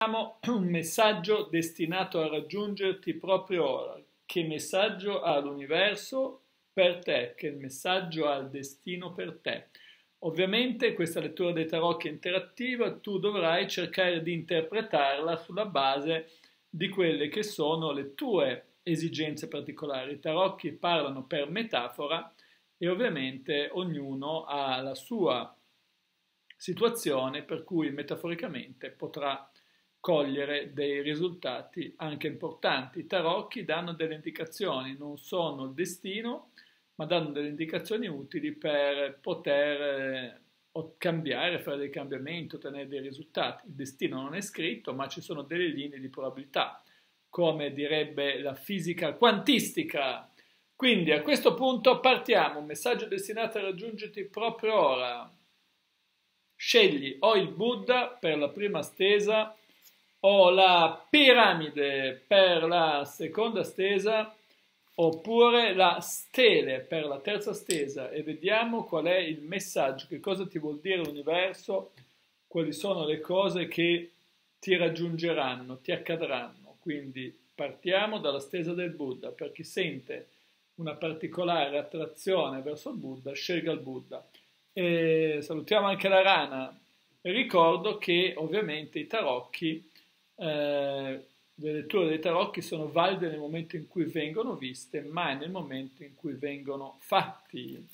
Un messaggio destinato a raggiungerti proprio ora. Che messaggio ha l'universo per te? Che messaggio ha il destino per te? Ovviamente questa lettura dei tarocchi è interattiva, tu dovrai cercare di interpretarla sulla base di quelle che sono le tue esigenze particolari. I tarocchi parlano per metafora e ovviamente ognuno ha la sua situazione per cui metaforicamente potrà cogliere dei risultati anche importanti. I tarocchi danno delle indicazioni, non sono il destino, ma danno delle indicazioni utili per poter cambiare, fare dei cambiamenti, ottenere dei risultati. Il destino non è scritto, ma ci sono delle linee di probabilità, come direbbe la fisica quantistica. Quindi a questo punto partiamo, un messaggio destinato a raggiungerti proprio ora. Scegli o il Buddha per la prima stesa o la piramide per la seconda stesa oppure la stele per la terza stesa e vediamo qual è il messaggio, che cosa ti vuol dire l'universo, quali sono le cose che ti raggiungeranno, ti accadranno. Quindi partiamo dalla stesa del Buddha. Per chi sente una particolare attrazione verso il Buddha, scelga il Buddha. E salutiamo anche la rana. Ricordo che ovviamente i tarocchi, le letture dei tarocchi sono valide nel momento in cui vengono viste, mai nel momento in cui vengono fatti.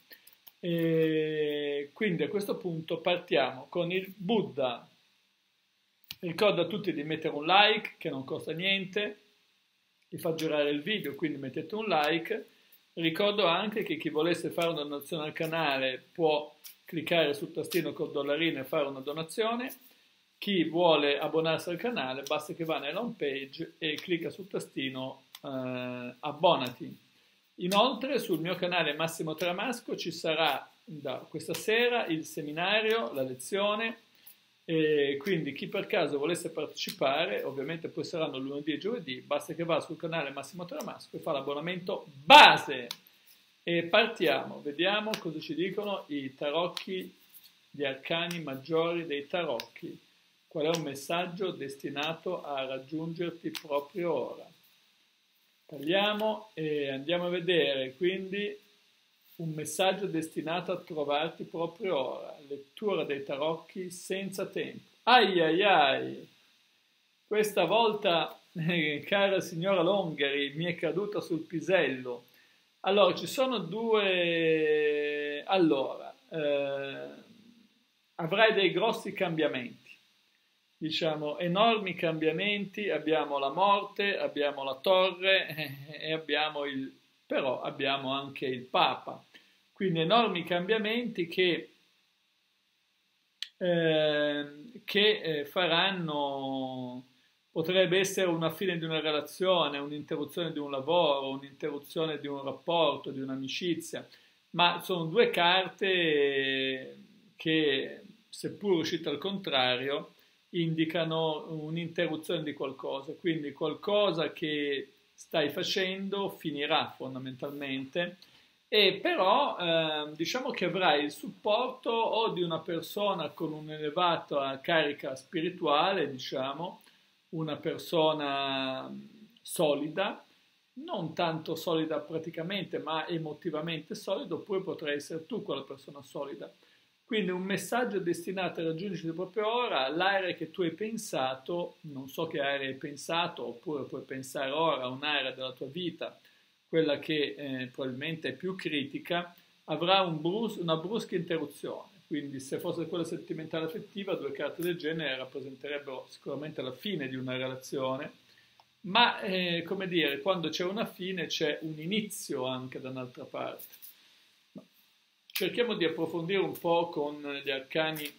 E quindi a questo punto partiamo con il Buddha. Ricordo a tutti di mettere un like che non costa niente, vi fa girare il video, quindi mettete un like. Ricordo anche che chi volesse fare una donazione al canale può cliccare sul tastino col dollarino e fare una donazione. Chi vuole abbonarsi al canale basta che va nella home page e clicca sul tastino abbonati. Inoltre sul mio canale Massimo Tramasco ci sarà da questa sera il seminario, la lezione, e quindi chi per caso volesse partecipare, ovviamente poi saranno lunedì e giovedì, basta che va sul canale Massimo Tramasco e fa l'abbonamento base. E partiamo, vediamo cosa ci dicono i tarocchi, gli arcani maggiori dei tarocchi. Qual è un messaggio destinato a raggiungerti proprio ora? Parliamo e andiamo a vedere, quindi un messaggio destinato a trovarti proprio ora. Lettura dei tarocchi senza tempo. Ai ai ai! Questa volta, cara signora Longheri, mi è caduta sul pisello. Allora, ci sono due... Allora, avrai dei grossi cambiamenti, diciamo enormi cambiamenti, abbiamo la morte, abbiamo la torre e abbiamo però abbiamo anche il Papa. Quindi enormi cambiamenti che faranno, potrebbe essere una fine di una relazione, un'interruzione di un lavoro, un'interruzione di un rapporto, di un'amicizia, ma sono due carte che, seppur uscite al contrario, indicano un'interruzione di qualcosa, quindi qualcosa che stai facendo finirà fondamentalmente e però diciamo che avrai il supporto o di una persona con un'elevata carica spirituale, diciamo, una persona solida, non tanto solida praticamente, ma emotivamente solida, oppure potrai essere tu quella persona solida. Quindi un messaggio destinato a raggiungerti proprio ora, l'area che tu hai pensato, non so che area hai pensato, oppure puoi pensare ora a un'area della tua vita, quella che probabilmente è più critica, avrà una brusca interruzione. Quindi se fosse quella sentimentale affettiva, due carte del genere rappresenterebbero sicuramente la fine di una relazione, ma come dire, quando c'è una fine c'è un inizio anche da un'altra parte. Cerchiamo di approfondire un po' con gli arcani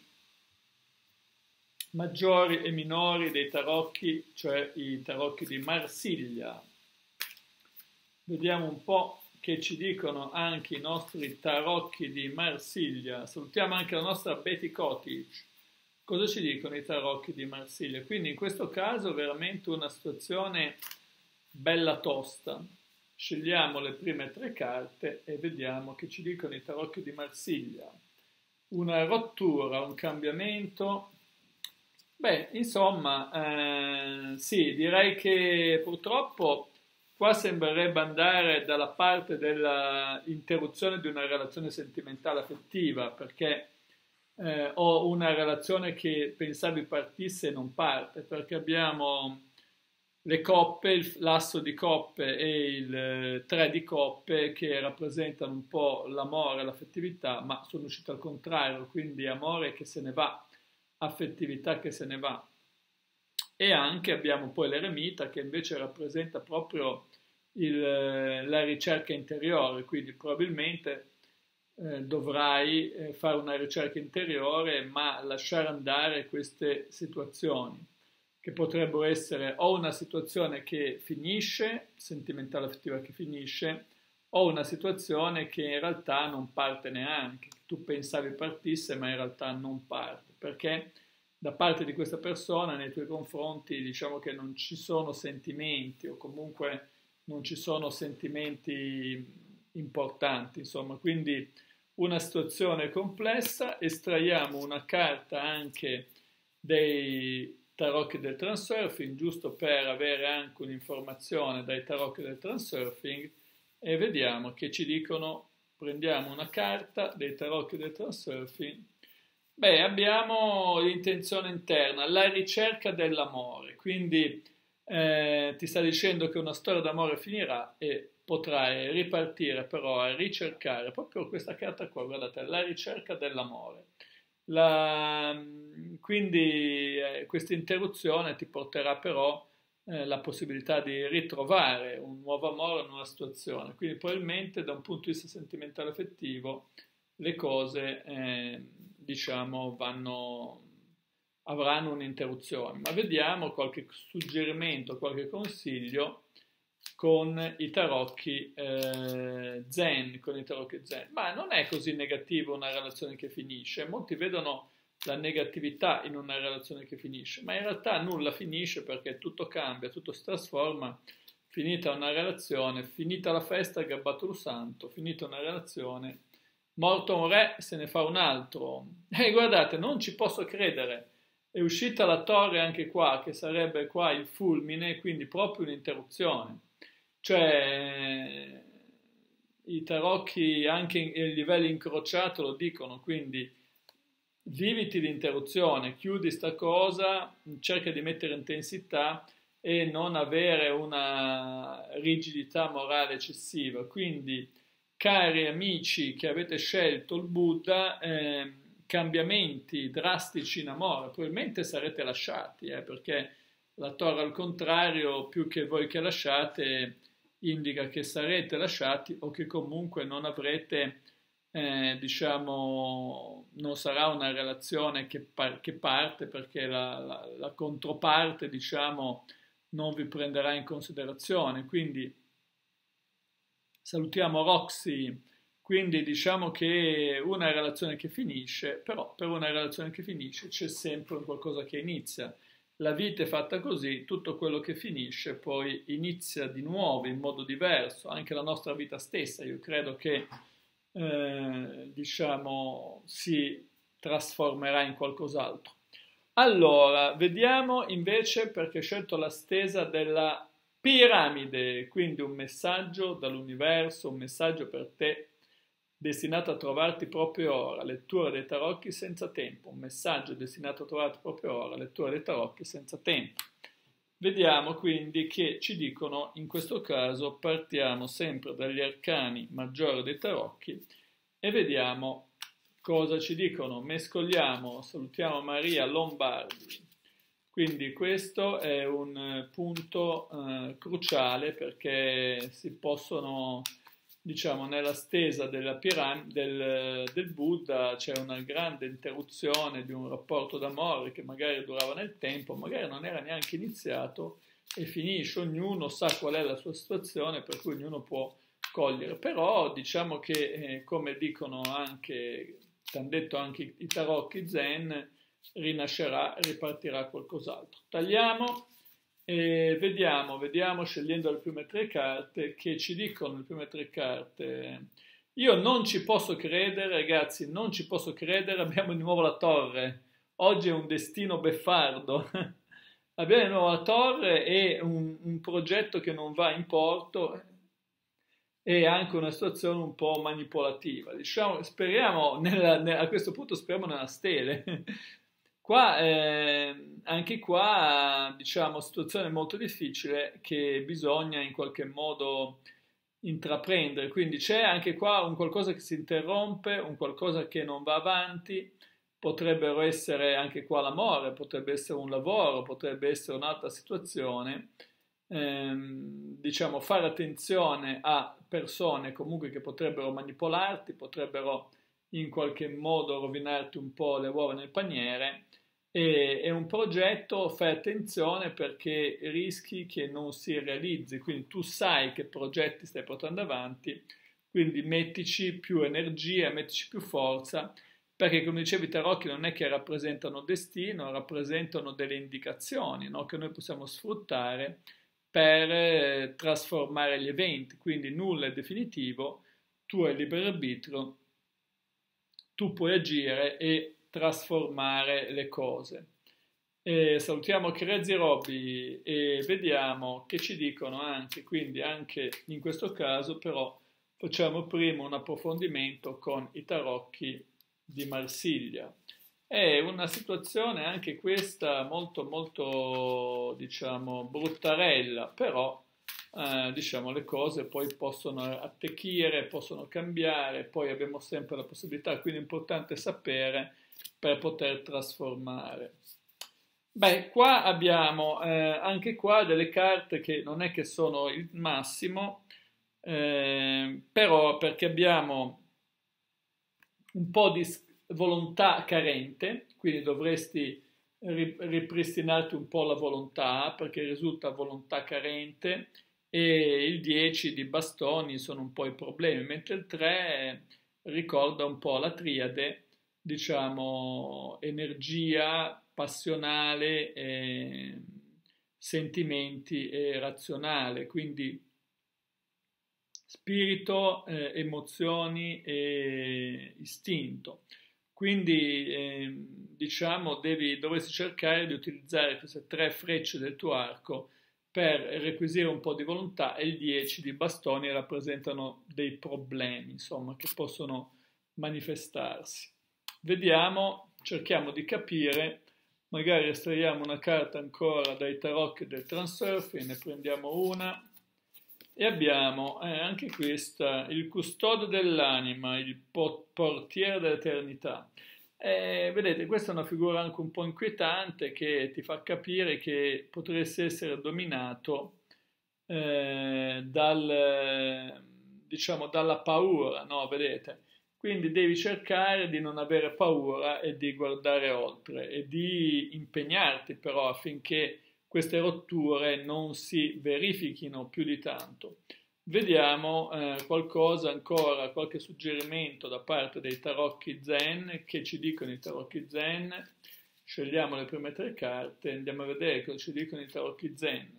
maggiori e minori dei tarocchi, cioè i tarocchi di Marsiglia. Vediamo un po' che ci dicono anche i nostri tarocchi di Marsiglia. Salutiamo anche la nostra Betty Cottage. Cosa ci dicono i tarocchi di Marsiglia? Quindi in questo caso veramente una situazione bella tosta. Scegliamo le prime tre carte e vediamo che ci dicono i tarocchi di Marsiglia. Una rottura, un cambiamento, Beh, insomma, sì, direi che purtroppo qua sembrerebbe andare dalla parte dell'interruzione di una relazione sentimentale affettiva, perché ho una relazione che pensavi partisse e non parte, perché abbiamo le coppe, l'asso di coppe e il tre di coppe che rappresentano un po' l'amore e l'affettività, ma sono uscito al contrario, quindi amore che se ne va, affettività che se ne va. E anche abbiamo poi l'eremita che invece rappresenta proprio la ricerca interiore, quindi probabilmente dovrai fare una ricerca interiore, ma lasciare andare queste situazioni, che potrebbero essere o una situazione che finisce, sentimentale affettiva che finisce, o una situazione che in realtà non parte neanche. Tu pensavi partisse, ma in realtà non parte, perché da parte di questa persona nei tuoi confronti diciamo che non ci sono sentimenti o comunque non ci sono sentimenti importanti, insomma, quindi una situazione complessa, estraiamo una carta anche dei tarocchi del transurfing, giusto per avere anche un'informazione dai tarocchi del transurfing e vediamo che ci dicono, prendiamo una carta dei tarocchi del transurfing. Beh, abbiamo l'intenzione interna, la ricerca dell'amore, quindi ti sta dicendo che una storia d'amore finirà e potrai ripartire però a ricercare proprio questa carta qua, guardate, la ricerca dell'amore. Quindi questa interruzione ti porterà però la possibilità di ritrovare un nuovo amore, una nuova situazione. Quindi probabilmente da un punto di vista sentimentale affettivo le cose diciamo avranno un'interruzione. Ma vediamo qualche suggerimento, qualche consiglio con i tarocchi zen, con i tarocchi zen. Ma non è così negativa una relazione che finisce. Molti vedono la negatività in una relazione che finisce, ma in realtà nulla finisce perché tutto cambia, tutto si trasforma. Finita una relazione, finita la festa, gabbato il santo, finita una relazione, morto un re, se ne fa un altro. E guardate, non ci posso credere. È uscita la torre anche qua, che sarebbe qua il fulmine, quindi proprio un'interruzione. Cioè, i tarocchi anche a livello incrociato lo dicono, quindi viviti l'interruzione, chiudi sta cosa, cerca di mettere intensità e non avere una rigidità morale eccessiva. Quindi, cari amici che avete scelto il Buddha, cambiamenti drastici in amore, probabilmente sarete lasciati, perché la torre al contrario, più che voi che lasciate, indica che sarete lasciati o che comunque non avrete, diciamo, non sarà una relazione che parte perché la controparte, diciamo, non vi prenderà in considerazione. Quindi salutiamo Roxy. Quindi diciamo che una relazione che finisce, però per una relazione che finisce c'è sempre un qualcosa che inizia. La vita è fatta così, tutto quello che finisce poi inizia di nuovo in modo diverso, anche la nostra vita stessa, io credo che diciamo si trasformerà in qualcos'altro. Allora, vediamo invece perché ho scelto la stesa della piramide, quindi un messaggio dall'universo, un messaggio per te destinato a trovarti proprio ora, lettura dei tarocchi senza tempo, un messaggio destinato a trovarti proprio ora, lettura dei tarocchi senza tempo. Vediamo quindi che ci dicono, in questo caso partiamo sempre dagli arcani maggiori dei tarocchi e vediamo cosa ci dicono. Mescoliamo, salutiamo Maria Lombardi. Quindi questo è un punto cruciale perché si possono, diciamo, nella stesa della del Buddha c'è una grande interruzione di un rapporto d'amore che magari durava nel tempo, magari non era neanche iniziato e finisce, ognuno sa qual è la sua situazione per cui ognuno può cogliere, però diciamo che come dicono anche, ti hanno detto anche i tarocchi zen, rinascerà, ripartirà qualcos'altro. Tagliamo e vediamo scegliendo le prime tre carte che ci dicono le prime tre carte. Io non ci posso credere, ragazzi, non ci posso credere, abbiamo di nuovo la torre. oggi è un destino beffardo. Abbiamo di nuovo la torre e un progetto che non va in porto e anche una situazione un po' manipolativa. Diciamo, speriamo, a questo punto speriamo nella stele. Qua, anche qua, diciamo, situazione molto difficile che bisogna in qualche modo intraprendere. Quindi c'è anche qua un qualcosa che si interrompe, un qualcosa che non va avanti. Potrebbero essere anche qua l'amore, potrebbe essere un lavoro, potrebbe essere un'altra situazione. Diciamo, fare attenzione a persone comunque che potrebbero manipolarti, potrebbero in qualche modo rovinarti un po' le uova nel paniere. E è un progetto, fai attenzione perché rischi che non si realizzi, quindi tu sai che progetti stai portando avanti, quindi mettici più energia, mettici più forza, perché come dicevi Tarocchi non è che rappresentano destino, rappresentano delle indicazioni, no, che noi possiamo sfruttare per trasformare gli eventi, quindi nulla è definitivo, tu hai libero arbitrio, tu puoi agire e trasformare le cose. Salutiamo Crazy Robby e vediamo che ci dicono anche, quindi anche in questo caso però facciamo prima un approfondimento con i tarocchi di Marsiglia. È una situazione anche questa molto molto diciamo bruttarella, però diciamo le cose poi possono attecchire, possono cambiare, poi abbiamo sempre la possibilità, quindi è importante sapere per poter trasformare. Beh, qua abbiamo anche qua delle carte che non è che sono il massimo, però perché abbiamo un po' di volontà carente, quindi dovresti ripristinarti un po' la volontà perché risulta volontà carente e il 10 di bastoni sono un po' i problemi, mentre il 3 ricorda un po' la triade, diciamo energia passionale, sentimenti e razionale, quindi spirito, emozioni e istinto. Quindi diciamo dovresti cercare di utilizzare queste 3 frecce del tuo arco per requisire un po' di volontà e il 10 di bastoni rappresentano dei problemi, insomma, che possono manifestarsi. Vediamo, cerchiamo di capire, magari estraiamo una carta ancora dai tarocchi del transurfing, ne prendiamo una e abbiamo anche questa, il custode dell'anima, il portiere dell'eternità. Vedete, questa è una figura anche un po' inquietante che ti fa capire che potresti essere dominato diciamo, dalla paura, no? Vedete? Quindi devi cercare di non avere paura e di guardare oltre e di impegnarti però affinché queste rotture non si verifichino più di tanto. Vediamo qualcosa ancora, qualche suggerimento da parte dei tarocchi zen, che ci dicono i tarocchi zen. Scegliamo le prime 3 carte, andiamo a vedere cosa ci dicono i tarocchi zen.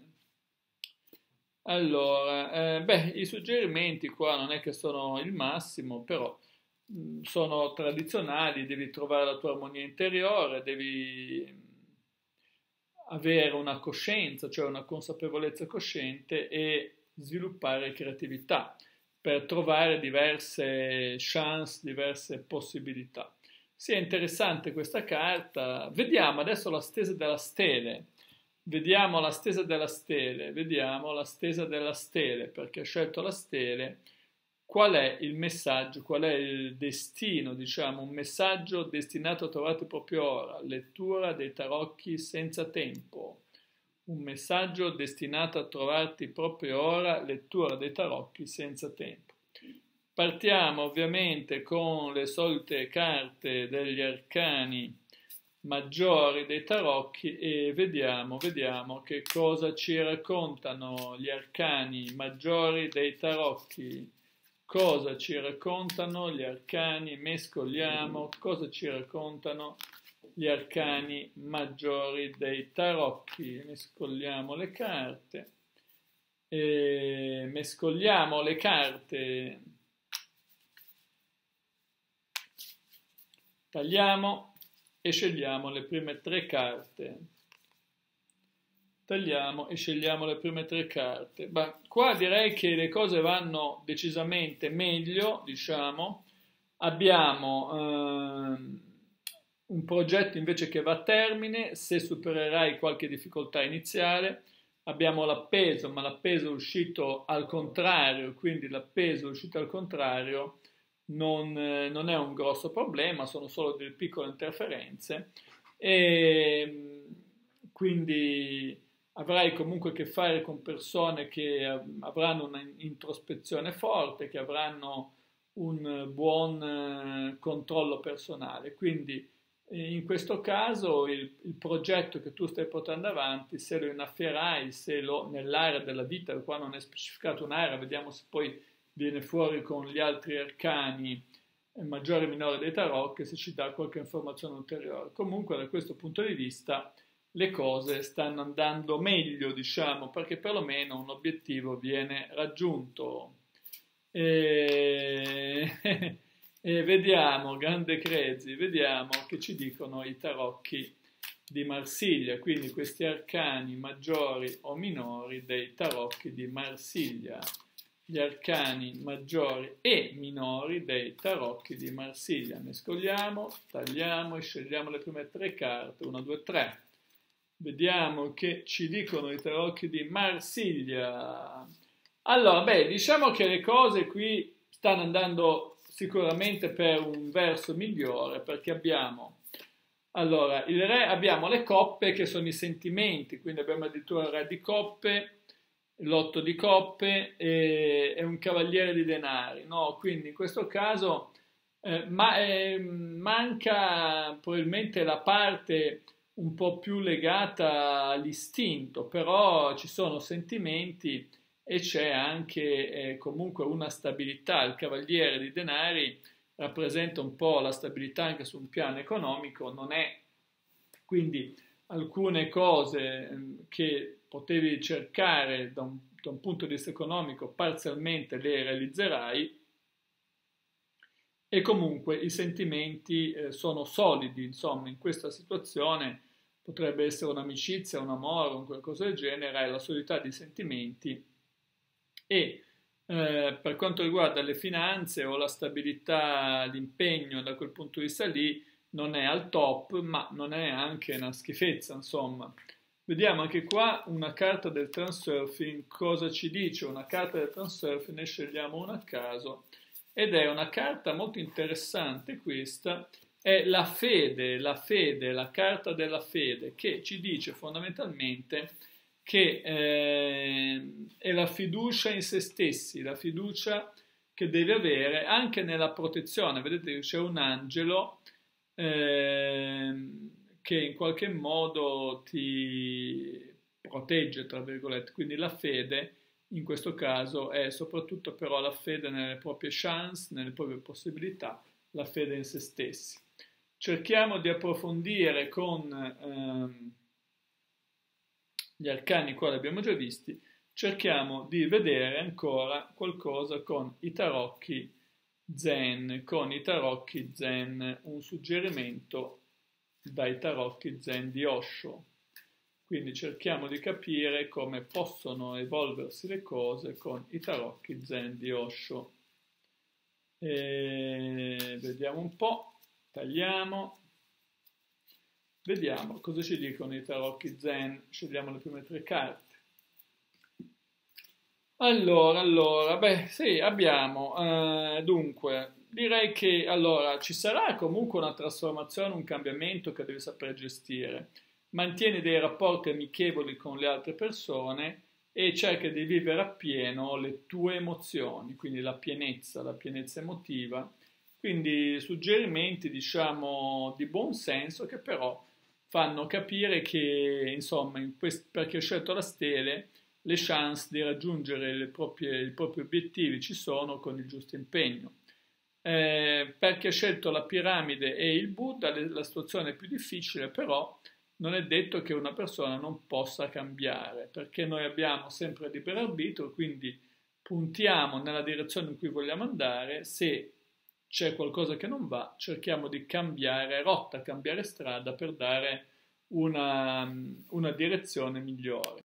Allora, beh, i suggerimenti qua non è che sono il massimo, però sono tradizionali, devi trovare la tua armonia interiore, devi avere una coscienza, cioè una consapevolezza cosciente e sviluppare creatività per trovare diverse chance, diverse possibilità. Sì, è interessante questa carta. Vediamo adesso la stesa della stele. Vediamo la stesa della stele, vediamo la stesa della stele, perché ho scelto la stele. Qual è il messaggio, qual è il destino, diciamo, un messaggio destinato a trovarti proprio ora, lettura dei tarocchi senza tempo, un messaggio destinato a trovarti proprio ora, lettura dei tarocchi senza tempo. Partiamo ovviamente con le solite carte degli arcani maggiori dei tarocchi e vediamo che cosa ci raccontano gli arcani maggiori dei tarocchi. Cosa ci raccontano gli arcani? Mescoliamo cosa ci raccontano gli arcani maggiori dei tarocchi. Mescoliamo le carte. Mescoliamo le carte. Tagliamo. e scegliamo le prime tre carte. Tagliamo e scegliamo le prime tre carte. Ma qua direi che le cose vanno decisamente meglio, diciamo. Abbiamo un progetto invece che va a termine, se supererai qualche difficoltà iniziale. Abbiamo l'appeso, ma l'appeso è uscito al contrario, quindi l'appeso uscito al contrario non è un grosso problema, sono solo delle piccole interferenze. E quindi avrai comunque a che fare con persone che avranno una introspezione forte, che avranno un buon controllo personale. Quindi in questo caso il progetto che tu stai portando avanti, se lo innaffierai, se lo nell'area della vita, qua non è specificato un'area, vediamo se poi viene fuori con gli altri arcani maggiore e minore dei tarocchi, se ci dà qualche informazione ulteriore. Comunque da questo punto di vista le cose stanno andando meglio, diciamo, perché perlomeno un obiettivo viene raggiunto. E, e vediamo, grande Crezi, vediamo che ci dicono i tarocchi di Marsiglia, quindi questi arcani maggiori o minori dei tarocchi di Marsiglia, gli arcani maggiori e minori dei tarocchi di Marsiglia. Mescoliamo, tagliamo e scegliamo le prime tre carte, 1, 2, 3. Vediamo che ci dicono i tarocchi di Marsiglia. Allora, beh, diciamo che le cose qui stanno andando sicuramente per un verso migliore, perché abbiamo, allora, il re, abbiamo le coppe che sono i sentimenti, quindi abbiamo addirittura il re di coppe, l'otto di coppe e un cavaliere di denari, no? Quindi in questo caso manca probabilmente la parte un po' più legata all'istinto, però ci sono sentimenti e c'è anche comunque una stabilità. Il cavaliere di denari rappresenta un po' la stabilità anche su un piano economico, non è quindi alcune cose che potevi cercare da un punto di vista economico parzialmente le realizzerai e comunque i sentimenti sono solidi, insomma, in questa situazione potrebbe essere un'amicizia, un amore, un qualcosa del genere, hai la solidità di sentimenti e per quanto riguarda le finanze o la stabilità, l'impegno da quel punto di vista lì non è al top, ma non è anche una schifezza, insomma. Vediamo anche qua una carta del transurfing, cosa ci dice una carta del transurfing, ne scegliamo una a caso ed è una carta molto interessante questa, è la fede, la carta della fede che ci dice fondamentalmente che è la fiducia in se stessi, la fiducia che devi avere anche nella protezione. Vedete che c'è un angelo che in qualche modo ti protegge, tra virgolette, quindi la fede in questo caso è soprattutto però la fede nelle proprie chance, nelle proprie possibilità, la fede in se stessi. Cerchiamo di approfondire con gli arcani, qua li abbiamo già visti, cerchiamo di vedere ancora qualcosa con i tarocchi zen, un suggerimento dai tarocchi zen di Osho. Quindi cerchiamo di capire come possono evolversi le cose con i tarocchi zen di Osho. Vediamo un po', tagliamo, vediamo cosa ci dicono i tarocchi zen, scegliamo le prime tre carte. Allora, beh, sì, abbiamo, dunque, direi che allora ci sarà comunque una trasformazione, un cambiamento che devi sapere gestire. Mantieni dei rapporti amichevoli con le altre persone e cerca di vivere appieno le tue emozioni, quindi la pienezza emotiva. Quindi suggerimenti, diciamo, di buon senso che però fanno capire che, insomma, perché ho scelto la stele, le chance di raggiungere i propri obiettivi ci sono con il giusto impegno. Perché ho scelto la piramide e il Buddha, la situazione è più difficile, però non è detto che una persona non possa cambiare, perché noi abbiamo sempre libero arbitrio, quindi puntiamo nella direzione in cui vogliamo andare. Se c'è qualcosa che non va, cerchiamo di cambiare rotta, cambiare strada per dare una direzione migliore.